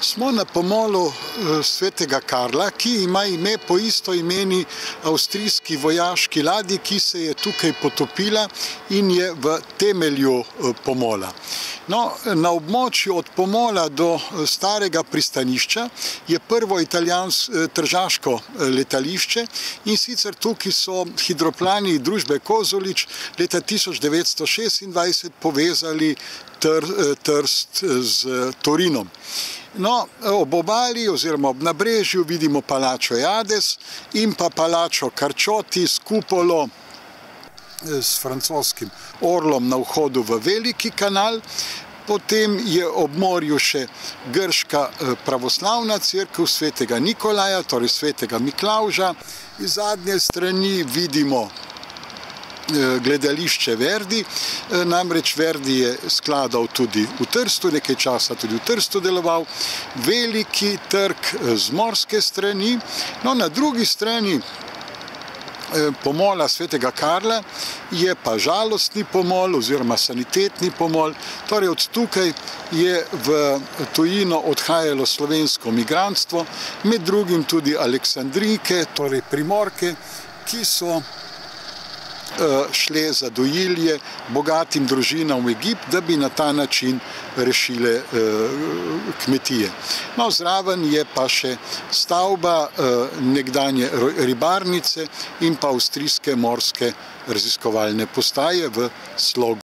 Smo na pomolu svetega Karla, ki ima ime po istoimeni avstrijski vojaški ladji, ki se je tukaj potopila in je v temelju pomola. No, na območju od pomola do starega pristanišča je prvo tržaško letališče, in sicer tukaj so hidroplani družbe Kozolič leta 1926 povezali Trst z Torinom. No, ob obali oziroma ob nabrežju vidimo palačo Jades in pa palačo Karčoti s kupolo s francoskim orlom na vhodu v Veliki kanal. Potem je ob morju še grška pravoslavna cerkev svetega Nikolaja, torej svetega Miklavža. Iz zadnje strani vidimo gledališče Verdi, namreč Verdi je skladal tudi v Trstu, nekaj časa tudi v Trstu deloval. Veliki trg z morske strani, no na drugi strani pomola svetega Karla je pa žalostni pomol oziroma sanitetni pomol, torej od tukaj je v tujino odhajalo slovensko migrantstvo, med drugim tudi Aleksandrijke, torej Primorke, ki so šle za dojilje bogatim družinam v Egipt, da bi na ta način rešile kmetije. No, zraven je pa še stavba nekdanje ribarnice in pa avstrijske morske raziskovalne postaje v slogu